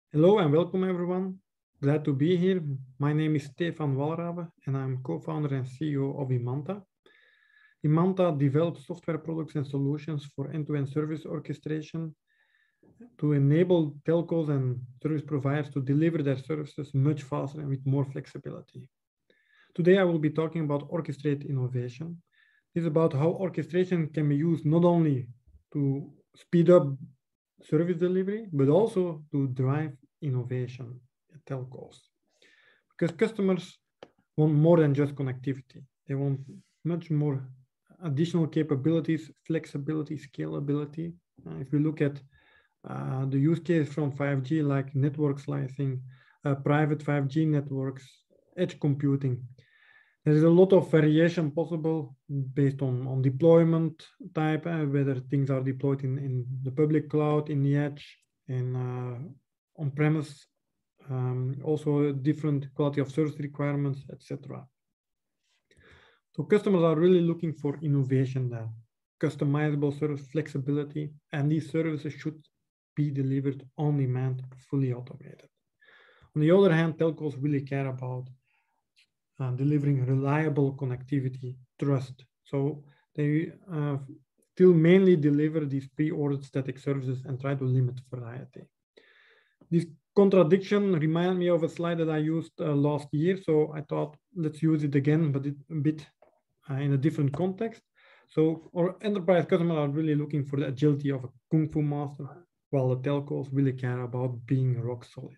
Hello and welcome everyone. Glad to be here. My name is Stefan Walrabe and I'm co-founder and CEO of Imanta. Imanta develops software products and solutions for end-to-end service orchestration to enable telcos and service providers to deliver their services much faster and with more flexibility. Today I will be talking about orchestrate innovation. This is about how orchestration can be used not only to speed up service delivery, but also to drive innovation at telcos. Because customers want more than just connectivity. They want much more additional capabilities, flexibility, scalability. If we look at the use case from 5G, like network slicing, private 5G networks, edge computing, there is a lot of variation possible based on deployment type, whether things are deployed in the public cloud, in the edge, in on-premise, also different quality of service requirements, etc. So customers are really looking for innovation there, customizable service flexibility, and these services should be delivered on demand, fully automated. On the other hand, telcos really care about delivering reliable connectivity, trust. So they still mainly deliver these pre-ordered static services and try to limit variety. This contradiction reminds me of a slide that I used last year. So I thought, let's use it again, but a bit in a different context. So our enterprise customers are really looking for the agility of a Kung Fu master, while the telcos really care about being rock solid.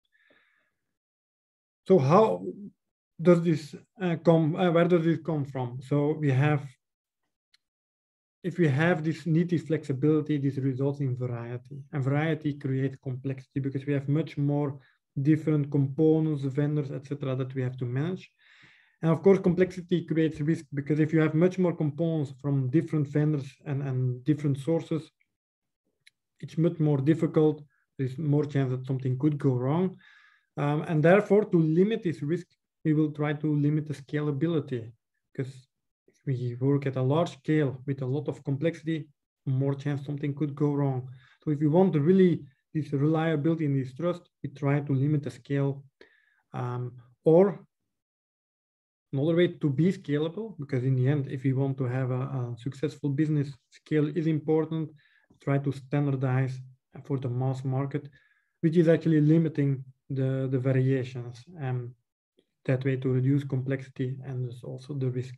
So how does this where does this come from? So we have, if we have need this flexibility, this results in variety, and variety creates complexity because we have much more different components, vendors, etc., that we have to manage. And of course, complexity creates risk because if you have much more components from different vendors and different sources, it's much more difficult. There's more chance that something could go wrong. And therefore, to limit this risk, we will try to limit the scalability, because if we work at a large scale with a lot of complexity, more chance something could go wrong. So if we want to really this reliability and this trust, we try to limit the scale. Or another way to be scalable, because in the end, if we want to have a successful business, scale is important. Try to standardize for the mass market, which is actually limiting the variations. That way to reduce complexity and also the risk.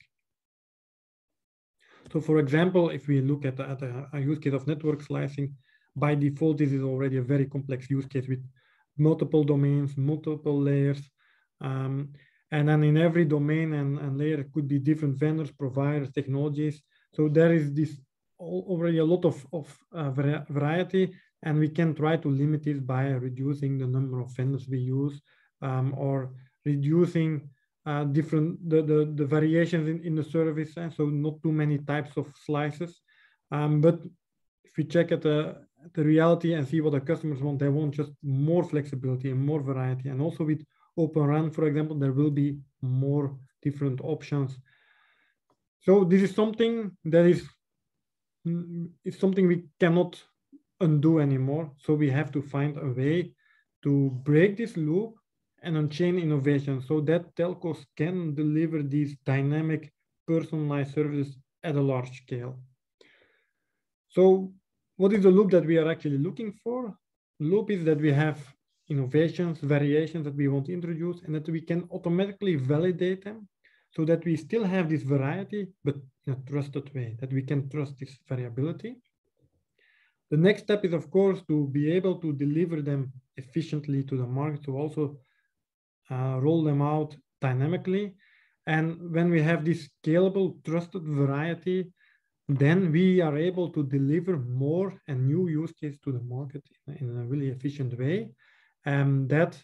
So for example, if we look at a use case of network slicing, by default, this is already a very complex use case with multiple domains, multiple layers. And then in every domain and layer could be different vendors, providers, technologies. So there is this already a lot of variety, and we can try to limit it by reducing the number of vendors we use, or reducing the variations in the service, so not too many types of slices. But if we check at the reality and see what the customers want, they want just more flexibility and more variety. And also with Open RAN, for example, there will be more different options. So this is something that is something we cannot undo anymore. So we have to find a way to break this loop and unchain innovation so that telcos can deliver these dynamic, personalized services at a large scale. So what is the loop that we are actually looking for? The loop is that we have innovations, variations that we want to introduce, and that we can automatically validate them so that we still have this variety, but in a trusted way, that we can trust this variability. The next step is, of course, to be able to deliver them efficiently to the market, to also roll them out dynamically. And when we have this scalable, trusted variety, then we are able to deliver more and new use cases to the market in a really efficient way. And that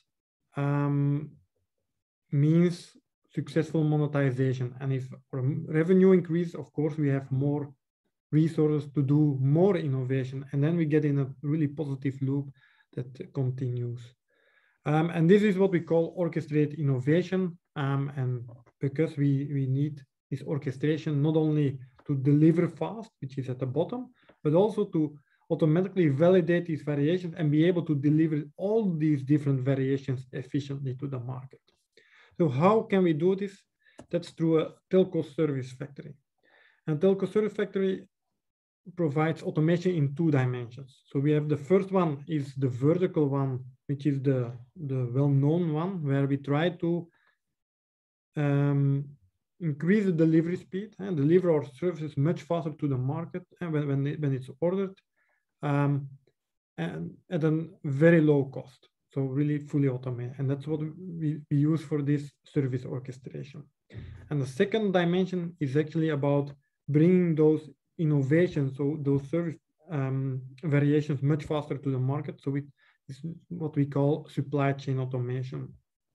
means successful monetization. And if revenue increases, of course, we have more resources to do more innovation. And then we get in a really positive loop that continues. And this is what we call orchestrate innovation. And because we need this orchestration not only to deliver fast, which is at the bottom, but also to automatically validate these variations and be able to deliver all these different variations efficiently to the market. So how can we do this? That's through a telco service factory. And telco service factory provides automation in 2 dimensions. So we have the first one is the vertical one, which is the well-known one, where we try to increase the delivery speed and deliver our services much faster to the market when it's ordered, and at a very low cost. So really fully automated. And that's what we use for this service orchestration. And the second dimension is actually about bringing those innovations, so those service variations much faster to the market. So it's what we call supply chain automation.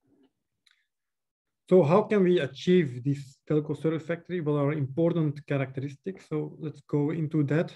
So how can we achieve this telco service factory? What are important characteristics? So let's go into that.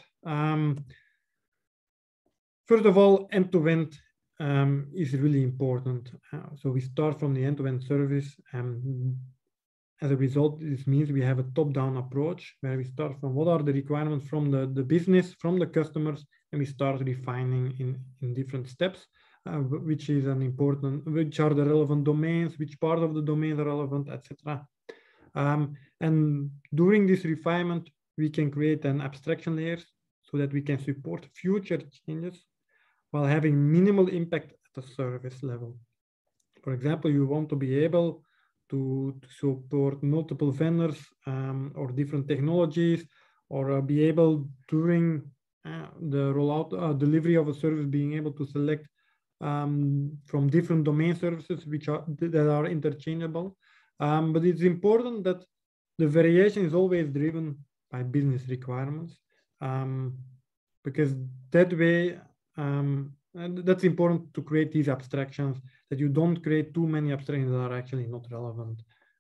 First of all, end-to-end is really important. So we start from the end-to-end service. As a result, this means we have a top-down approach where we start from what are the requirements from the business, from the customers, and we start refining in different steps, which is an important, which are the relevant domains, which part of the domain are relevant, etc. And during this refinement, we can create an abstraction layers so that we can support future changes while having minimal impact at the service level. For example, you want to be able to support multiple vendors or different technologies, or be able during the rollout delivery of a service, being able to select from different domain services that are interchangeable. But it's important that the variation is always driven by business requirements, because that way, and that's important to create these abstractions, that you don't create too many abstractions that are actually not relevant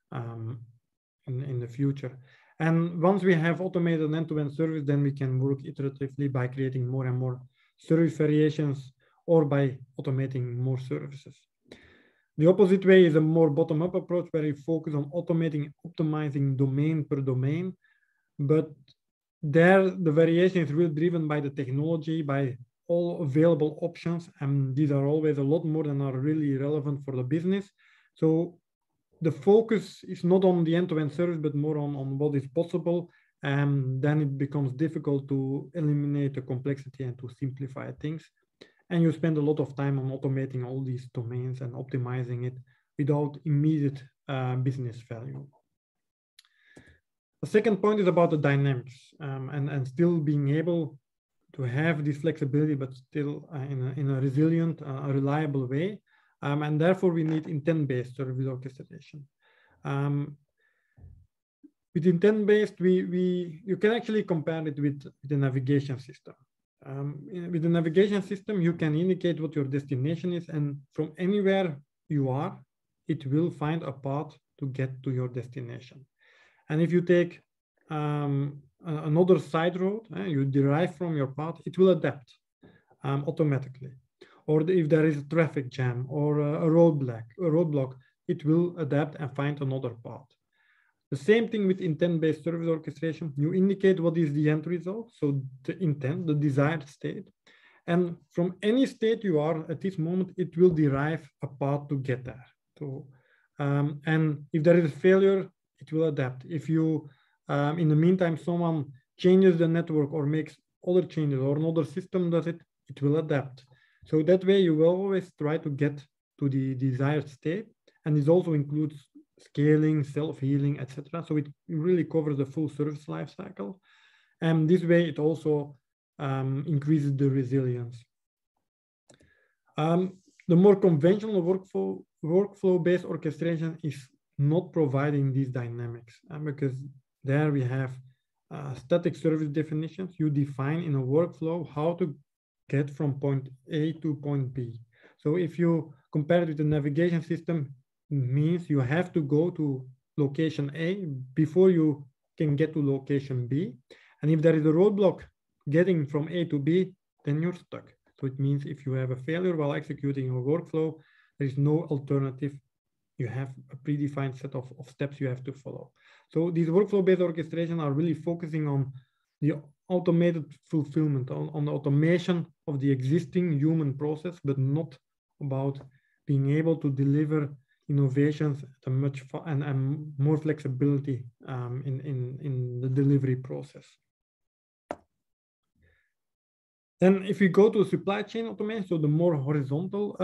in the future. And once we have automated end-to-end service, then we can work iteratively by creating more and more service variations or by automating more services. The opposite way is a more bottom-up approach where you focus on automating, optimizing domain per domain. But there, the variation is really driven by the technology, by all available options, and these are always a lot more than are really relevant for the business. So the focus is not on the end-to-end service, but more on what is possible, and then it becomes difficult to eliminate the complexity and to simplify things. And you spend a lot of time on automating all these domains and optimizing it without immediate business value. The second point is about the dynamics, and still being able to have this flexibility, but still in a resilient, reliable way. And therefore, we need intent-based service orchestration. With intent-based, you can actually compare it with the navigation system. With the navigation system, you can indicate what your destination is, and from anywhere you are, it will find a path to get to your destination. And if you take another side road, you derive from your path, it will adapt automatically. Or if there is a traffic jam or a roadblock, it will adapt and find another path. The same thing with intent-based service orchestration. You indicate what is the end result, so the intent, the desired state. And from any state you are at this moment, it will derive a path to get there. So, and if there is a failure, it will adapt. If you in the meantime, someone changes the network or makes other changes, or another system does it, it will adapt. So that way you will always try to get to the desired state. And this also includes scaling, self-healing, etc. So it really covers the full service life cycle. And this way it also increases the resilience. The more conventional workflow-based orchestration is not providing these dynamics, because there we have static service definitions. You define in a workflow how to get from point A to point B. So if you compare it with the navigation system, it means you have to go to location A before you can get to location B. And if there is a roadblock getting from A to B, then you're stuck. So it means if you have a failure while executing your workflow, there is no alternative. You have a predefined set of steps you have to follow. So these workflow-based orchestration are really focusing on automated fulfillment, on the automation of the existing human process, but not about being able to deliver innovations at a much and more flexibility in the delivery process. Then if we go to supply chain automation, so the more horizontal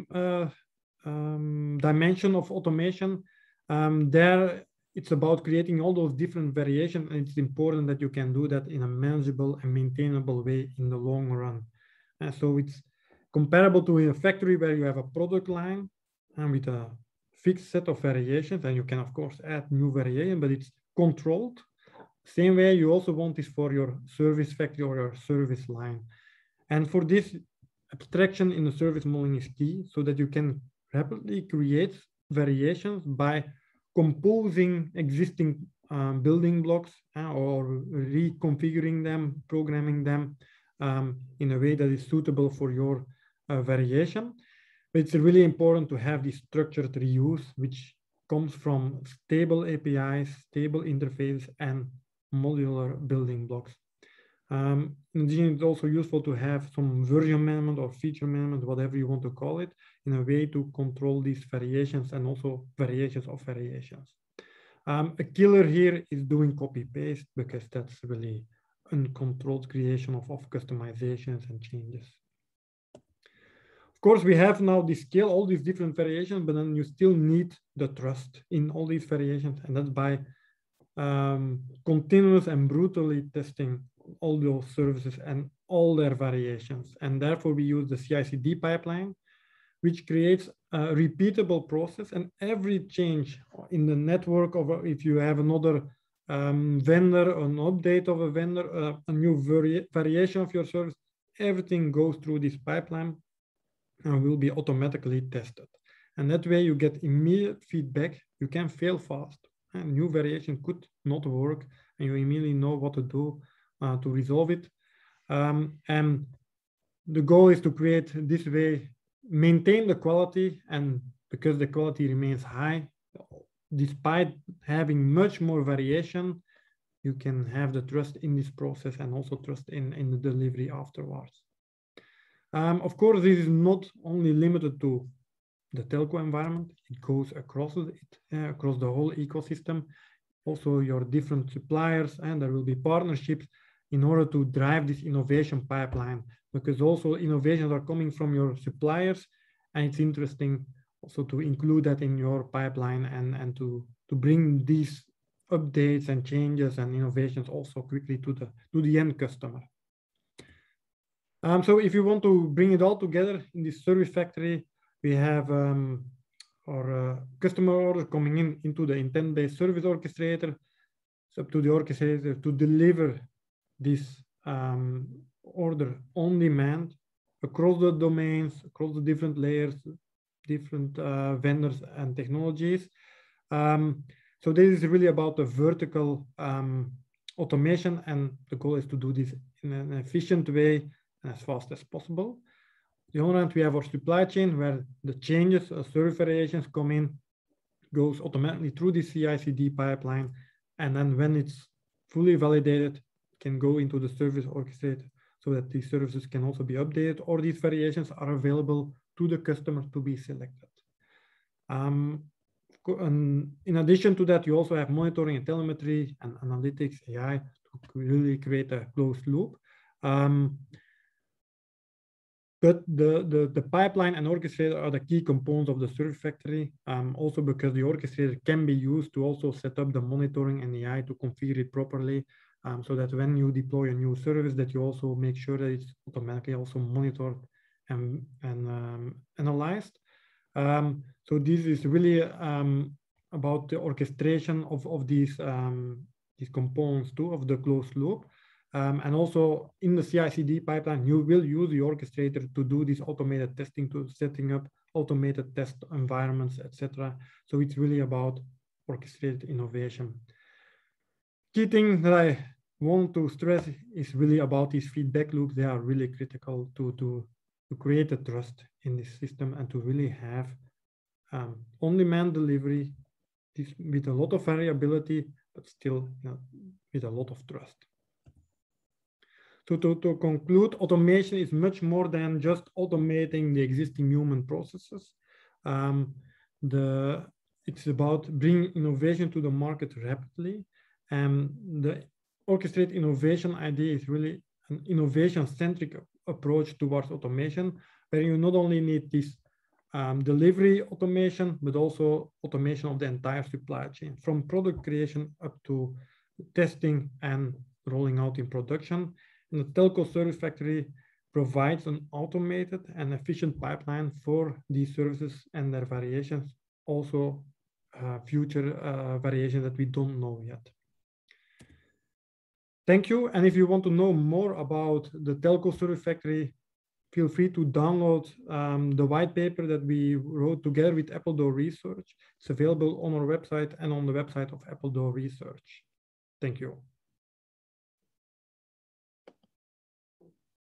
dimension of automation, there it's about creating all those different variations, and it's important that you can do that in a manageable and maintainable way in the long run. And so it's comparable to a factory where you have a product line and with a fixed set of variations, and you can of course add new variation, but it's controlled. Same way you also want this for your service factory or your service line. And for this, abstraction in the service modeling is key, so that you can rapidly create variations by composing existing building blocks or reconfiguring them, programming them in a way that is suitable for your variation. But it's really important to have this structured reuse, which comes from stable APIs, stable interfaces, and modular building blocks. In addition, it's also useful to have some version management or feature management, whatever you want to call it, in a way to control these variations and also variations of variations. A killer here is doing copy-paste, because that's really uncontrolled creation of customizations and changes. Of course, we have now this scale, all these different variations, but then you still need the trust in all these variations, and that's by continuous and brutally testing all those services and all their variations. And therefore we use the CI/CD pipeline, which creates a repeatable process, and every change in the network of, if you have another vendor, an update of a vendor, a new variation of your service, everything goes through this pipeline and will be automatically tested. And that way you get immediate feedback. You can fail fast. A new variation could not work, and you immediately know what to do to resolve it. And the goal is to create this way, maintain the quality, and because the quality remains high, despite having much more variation, you can have the trust in this process and also trust in the delivery afterwards. Of course, this is not only limited to the telco environment, it goes across across the whole ecosystem. Also your different suppliers, and there will be partnerships in order to drive this innovation pipeline, because also innovations are coming from your suppliers, and it's interesting also to include that in your pipeline and to bring these updates and changes and innovations also quickly to the end customer. So if you want to bring it all together in this service factory, we have our customer order coming into the intent-based service orchestrator. It's up to the orchestrator to deliver this order on demand across the domains, across the different layers, different vendors and technologies. So this is really about the vertical automation, and the goal is to do this in an efficient way and as fast as possible. On the other hand, we have our supply chain where the changes, service variations come in, goes automatically through the CI/CD pipeline, and then when it's fully validated, can go into the service orchestrator so that these services can also be updated, or these variations are available to the customer to be selected. And in addition to that, you also have monitoring and telemetry and analytics, AI, to really create a closed loop. But the pipeline and orchestrator are the key components of the service factory, also because the orchestrator can be used to also set up the monitoring and AI to configure it properly, so that when you deploy a new service, that you also make sure that it's automatically also monitored and analyzed. So this is really about the orchestration of these components too, of the closed loop. And also in the CI/CD pipeline, you will use the orchestrator to do this automated testing, to setting up automated test environments, etc. So it's really about orchestrated innovation. Key thing that I want to stress is really about these feedback loops. They are really critical to create a trust in this system and to really have on-demand delivery with a lot of variability, but still with a lot of trust. To conclude, automation is much more than just automating the existing human processes. It's about bringing innovation to the market rapidly. And the orchestrate innovation idea is really an innovation-centric approach towards automation, where you not only need this delivery automation, but also automation of the entire supply chain, from product creation up to testing and rolling out in production. And the Telco Service Factory provides an automated and efficient pipeline for these services and their variations, also future variations that we don't know yet. Thank you. And if you want to know more about the Telco Service Factory, feel free to download the white paper that we wrote together with Appledore Research. It's available on our website and on the website of Appledore Research. Thank you.